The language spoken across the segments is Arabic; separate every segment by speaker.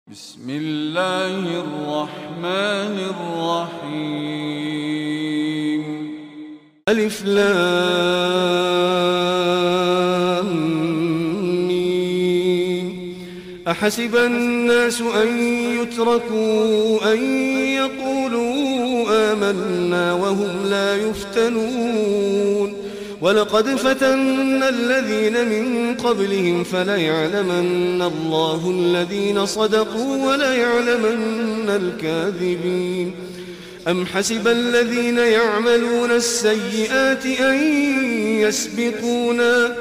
Speaker 1: بسم الله الرحمن الرحيم. ألف لام ميم. أحسب الناس أن يتركوا أن يقولوا آمنا وهم لا يفتنون. ولقد فتنا الذين من قبلهم فليعلمن الله الذين صدقوا وليعلمن الكاذبين. أم حسب الذين يعملون السيئات أن يسبقونا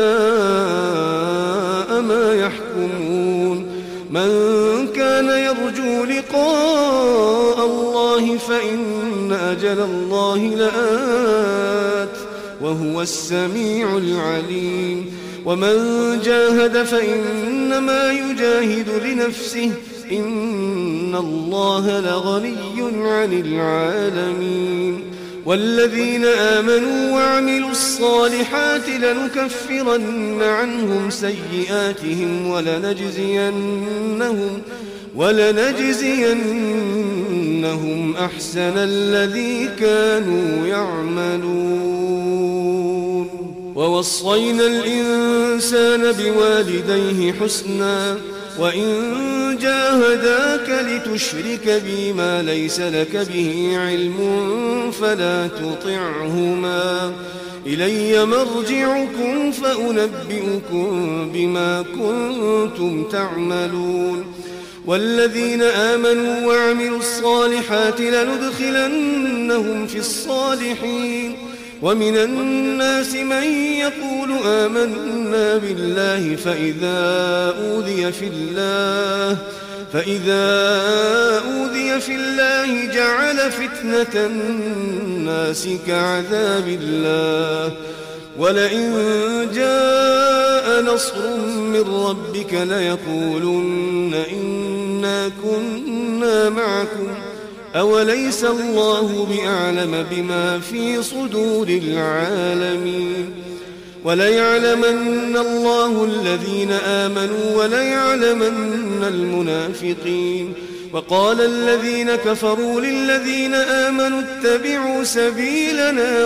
Speaker 1: ساء ما يحكمون. من كان يرجو لقاء الله فإن أجل الله لآت وهو السميع العليم. ومن جاهد فإنما يجاهد لنفسه إن الله لغني عن العالمين. والذين آمنوا وعملوا الصالحات لنكفرن عنهم سيئاتهم ولنجزينهم أحسن الذي كانوا يعملون. ووصينا الإنسان بوالديه حسنا وإن جاهداك لتشرك بي ما ليس لك به علم فلا تطعهما. إلي مرجعكم فأنبئكم بما كنتم تعملون. والذين آمنوا وعملوا الصالحات لندخلنهم في الصالحين. ومن الناس من يقول آمنا بالله فإذا أوذي في الله جعل فتنة الناس كعذاب الله. ولئن جاء نصر من ربك ليقولن إنا كنا معكم أوليس الله بأعلم بما في صدور العالمين. وليعلمن الله الذين آمنوا وليعلمن المنافقين. وقال الذين كفروا للذين آمنوا اتبعوا سبيلنا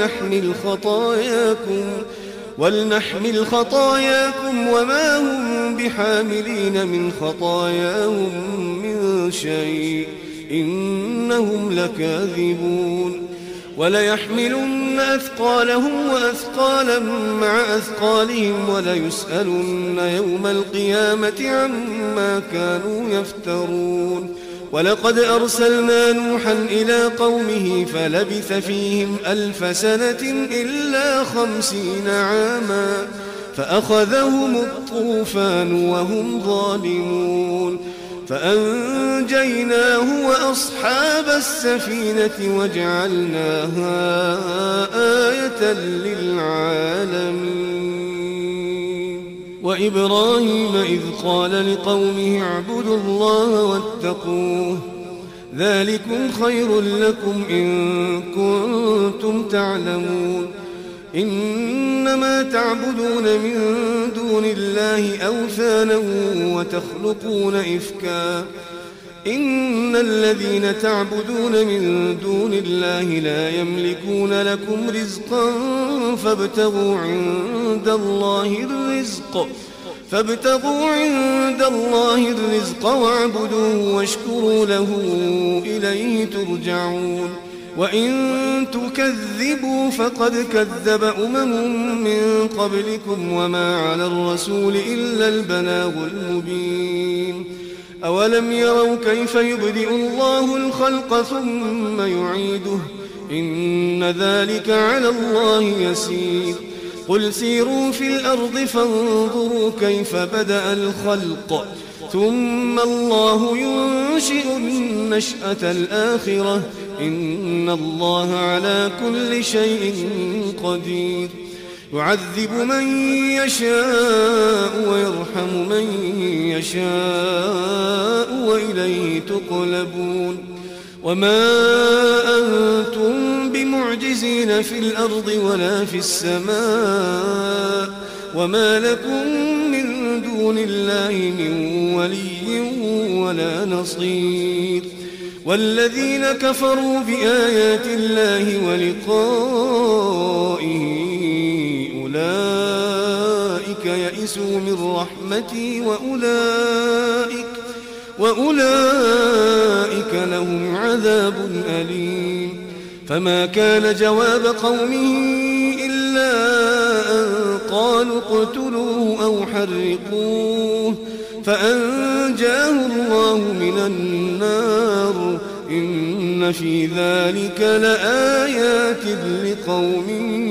Speaker 1: ولنحمل خطاياكم وما هم بحاملين من خطاياهم من شيء إنهم لكاذبون. وليحملن أثقالهم وأثقالا مع أثقالهم وليسألن يوم القيامة عما كانوا يفترون. ولقد أرسلنا نوحا إلى قومه فلبث فيهم 1000 سنة إلا 50 عاما فأخذهم الطوفان وهم ظالمون. فأنجيناه وأصحاب السفينة وجعلناها آية للعالمين. وإبراهيم إذ قال لقومه اعبدوا الله واتقوه ذلكم خير لكم إن كنتم تعلمون. إنما تعبدون من دون الله أوثانا وتخلقون إفكا إن الذين تعبدون من دون الله لا يملكون لكم رزقا فابتغوا عند الله الرزق واعبدوه واشكروا له إليه ترجعون. وإن تكذبوا فقد كذب من قبلكم وما على الرسول إلا البلاغ المبين. أولم يروا كيف يبدئ الله الخلق ثم يعيده إن ذلك على الله يسير. قل سيروا في الأرض فانظروا كيف بدأ الخلق ثم الله ينشئ النشأة الآخرة إن الله على كل شيء قدير. يعذب من يشاء ويرحم من يشاء وإليه تقلبون. وما أنتم بمعجزين في الأرض ولا في السماء وما لكم من دون الله من ولي ولا نصير. والذين كفروا بآيات الله ولقائه أولئك يئسوا من رحمتي وأولئك لهم عذاب أليم. فما كان جواب قومه إلا أن قالوا اقتلوه أو حرقوه فأنجاه الله من النار. إن في ذلك لآيات لقوم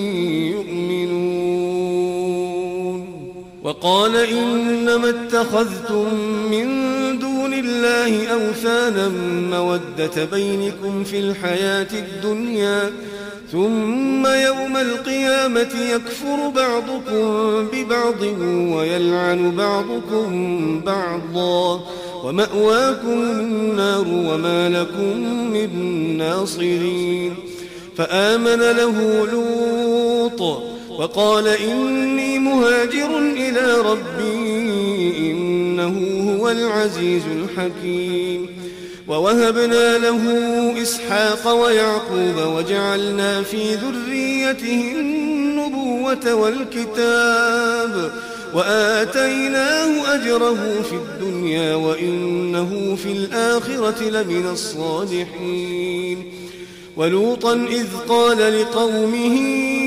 Speaker 1: يؤمنون. وقال إنما اتخذتم من دون الله أوثانا مودة بينكم في الحياة الدنيا ثم يوم القيامة يكفر بعضكم ببعض ويلعن بعضكم بعضا ومأواكم النار وما لكم من ناصرين. فآمن له لوط وقال إني مهاجر إلى ربي إنه هو العزيز الحكيم. ووهبنا له إسحاق ويعقوب وجعلنا في ذريته النبوة والكتاب وآتيناه أجره في الدنيا وإنه في الآخرة لمن الصالحين. ولوطا إذ قال لقومه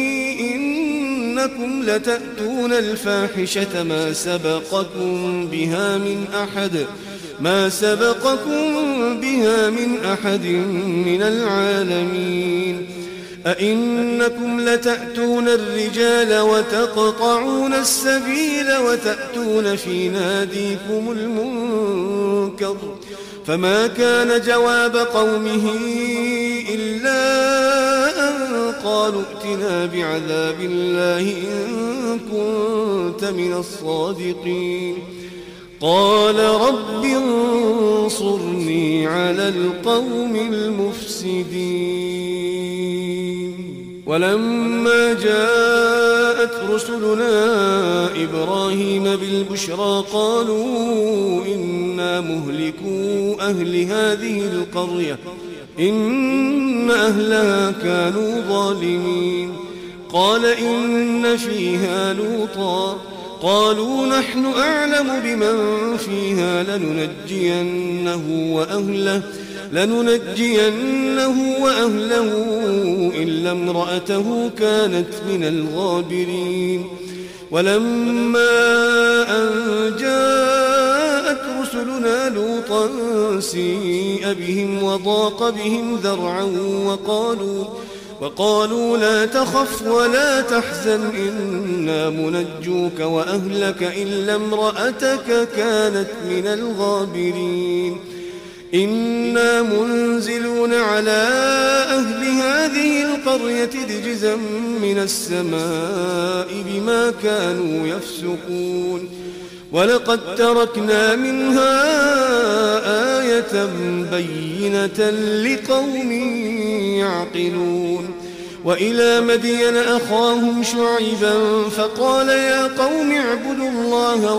Speaker 1: إنكم لتأتون الفاحشة ما سبقكم بها من أحد من العالمين. أئنكم لتأتون الرجال وتقطعون السبيل وتأتون في ناديكم المنكر. فما كان جواب قومه إلا أن قالوا ائتنا بعذاب الله إن كنت من الصادقين. قال رب انصرني على القوم المفسدين. ولما جاءت رسلنا إبراهيم بالبشرى قالوا إنا مهلكو أهل هذه القرية إن أهلها كانوا ظالمين. قال إن فيها لوطا قالوا نحن أعلم بمن فيها لننجينه وأهله إلا امرأته كانت من الغابرين. ولما أن جاءت رسلنا لوطا سيء بهم وضاق بهم ذرعا وقالوا لا تخف ولا تحزن إنا منجوك وأهلك إلا امرأتك كانت من الغابرين. إنا منزلون على أهل هذه القرية رجزا من السماء بما كانوا يفسقون. ولقد تركنا منها آية بينة لقوم يعقلون. وإلى مدين أخاهم شعيبا فقال يا قوم اعبدوا الله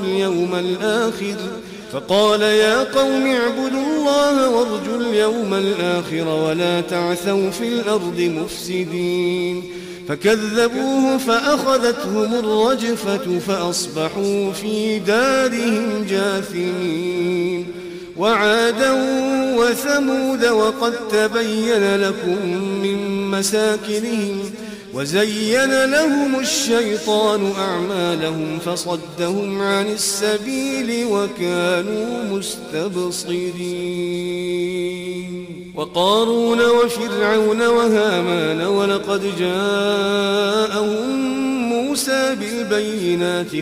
Speaker 1: وارجوا اليوم الآخر ولا تعثوا في الأرض مفسدين. فكذبوه فأخذتهم الرجفة فأصبحوا في دارهم جاثمين. وعادا وثمود وقد تبين لكم من مساكنهم وزين لهم الشيطان أعمالهم فصدهم عن السبيل وكانوا مستبصرين. وقارون وفرعون وهامان ولقد جاءهم موسى بالبينات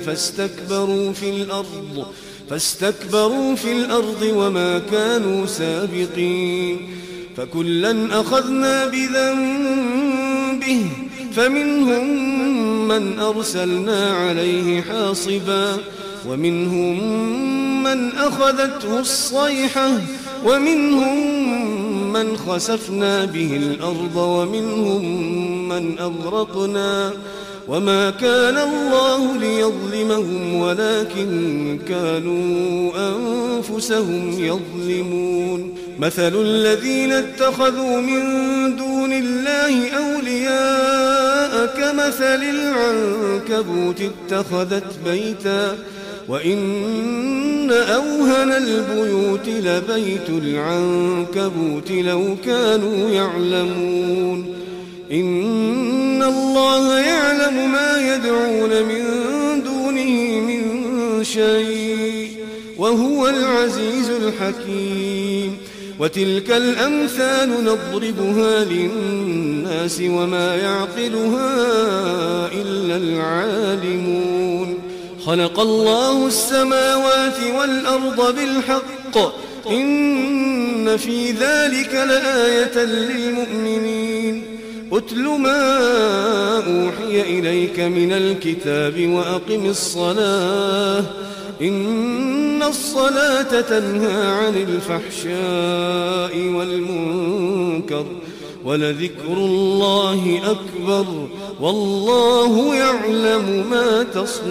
Speaker 1: فاستكبروا في الأرض وما كانوا سابقين. فكلا أخذنا بذنبه فمنهم من أرسلنا عليه حاصبا ومنهم من أخذته الصيحة ومنهم من خسفنا به الأرض ومنهم من أغرقنا وما كان الله ليظلمهم ولكن كانوا أنفسهم يظلمون مثل الذين اتخذوا من دون الله أولياء كمثل العنكبوت اتخذت بيتا وإن أوهن البيوت لبيت العنكبوت لو كانوا يعلمون إن الله يعلم ما يدعون من دونه من شيء وهو العزيز الحكيم وتلك الأمثال نضربها للناس وما يعقلها إلا العالمون خلق الله السماوات والأرض بالحق إن في ذلك لآية للمؤمنين أتل ما أوحي إليك من الكتاب وأقم الصلاة إن الصلاة تنهى عن الفحشاء والمنكر ولذكر الله أكبر والله يعلم ما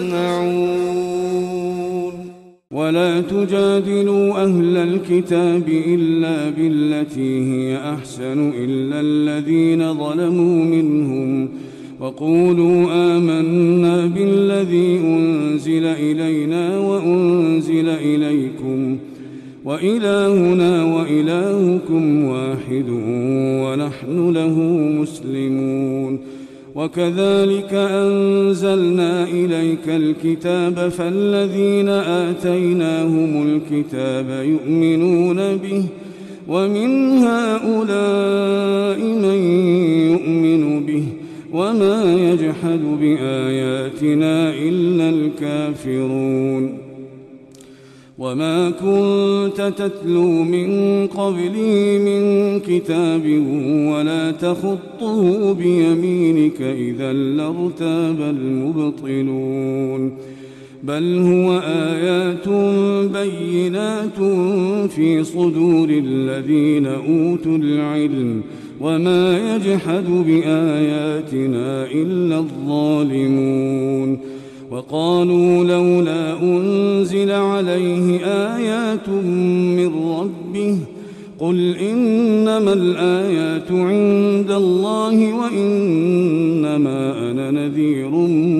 Speaker 1: تصنعون
Speaker 2: ولا تجادلوا أهل الكتاب إلا بالتي هي أحسن إلا الذين ظلموا منهم وقولوا آمنا بالذي أنزل إلينا وأنزل إليكم وإلهنا وإلهكم واحد ونحن له مسلمون وكذلك أنزلنا إليك الكتاب فالذين آتيناهم الكتاب يؤمنون به ومن هؤلاء من يؤمن به وما يجحد بآياتنا إلا الكافرون وما كنت تتلو من قبله من كتاب ولا تخطه بيمينك إذا لارتاب المبطلون بل هو آيات بينات في صدور الذين أوتوا العلم وما يجحد بآياتنا إلا الظالمون وقالوا لولا أنزل عليه آيات من ربه قل إنما الآيات عند الله وإنما أنا نذير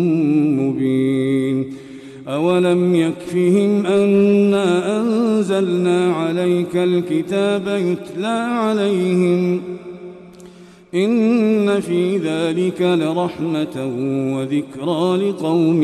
Speaker 2: مبين أولم يكفهم أنا أنزلنا عليك الكتاب يتلى عليهم إن في ذلك لرحمة وذكرى لقوم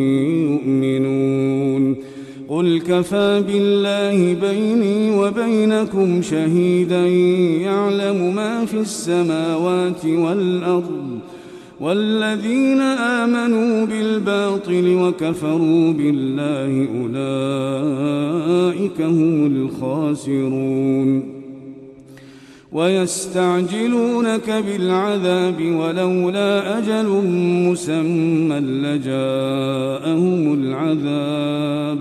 Speaker 2: يؤمنون قل كفى بالله بيني وبينكم شهيدا يعلم ما في السماوات والأرض والذين آمنوا بالباطل وكفروا بالله أولئك هم الخاسرون ويستعجلونك بالعذاب ولولا أجل مسمى لجاءهم العذاب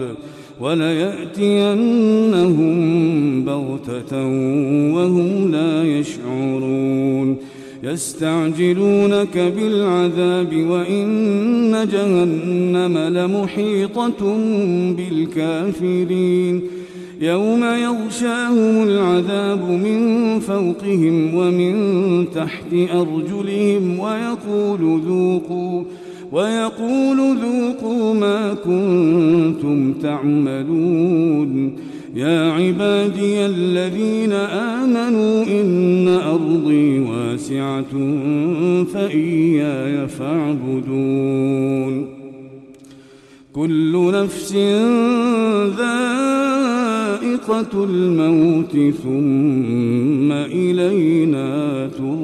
Speaker 2: وليأتينهم بغتة وهم لا يشعرون يستعجلونك بالعذاب وإن جهنم لمحيطة بالكافرين يوم يغشاهم العذاب من فوقهم ومن تحت أرجلهم ويقول ذوقوا ما كنتم تعملون يا عبادي الذين آمنوا إن أرضي واسعة فإياي فاعبدون كل نفس ذائقة الموت ثم إلينا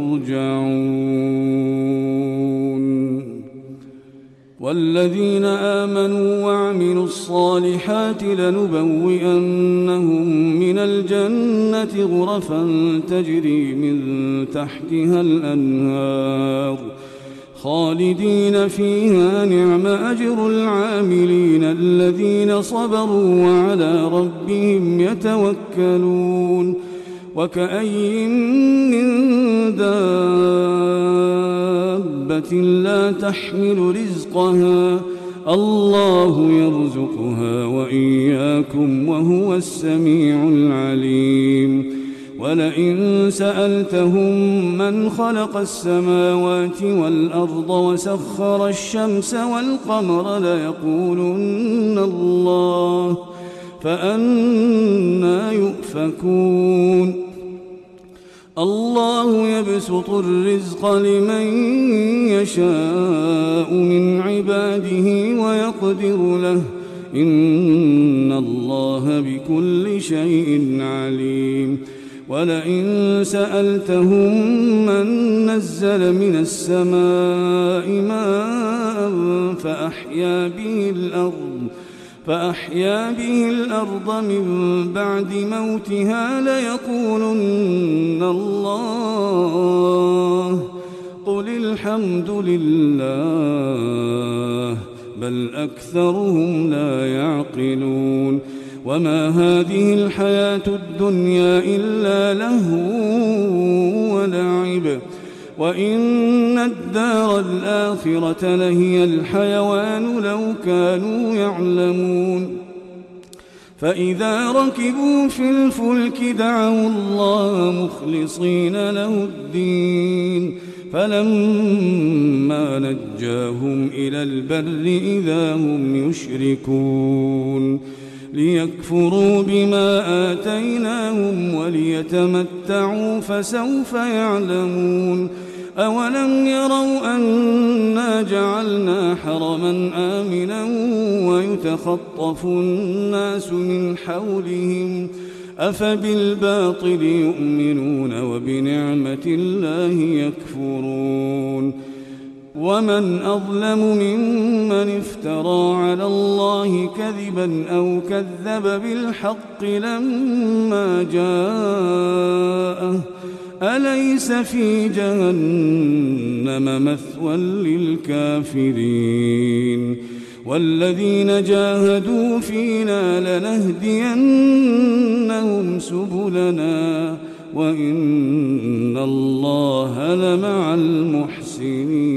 Speaker 2: ترجعون والذين آمنوا وعملوا الصالحات لنبوئنهم من الجنة غرفا تجري من تحتها الأنهار خالدين فيها نعم أجر العاملين الذين صبروا وعلى ربهم يتوكلون وكأين من دابة لا تحمل رزقها الله يرزقها وإياكم وهو السميع العليم ولئن سألتهم من خلق السماوات والأرض وسخر الشمس والقمر ليقولن الله فأنى يؤفكون الله يبسط الرزق لمن يشاء من عباده ويقدر له إن الله بكل شيء عليم ولئن سألتهم من نزل من السماء ماء فأحيا به الأرض من بعد موتها ليقولن الله قل الحمد لله بل أكثرهم لا يعقلون وما هذه الحياة الدنيا إلا لهو ولعب وإن الدار الآخرة لهي الحيوان لو كانوا يعلمون فإذا ركبوا في الفلك دعوا الله مخلصين له الدين فلما نجاهم إلى البر إذا هم يشركون ليكفروا بما آتيناهم وليتمتعوا فسوف يعلمون أولم يروا أنا جعلنا حرما آمنا ويتخطف الناس من حولهم أفبالباطل يؤمنون وبنعمة الله يكفرون ومن أظلم ممن افترى على الله كذبا أو كذب بالحق لما جاءه أليس في جهنم مثوى للكافرين والذين جاهدوا فينا لنهدينهم سبلنا وإن الله لمع المحسنين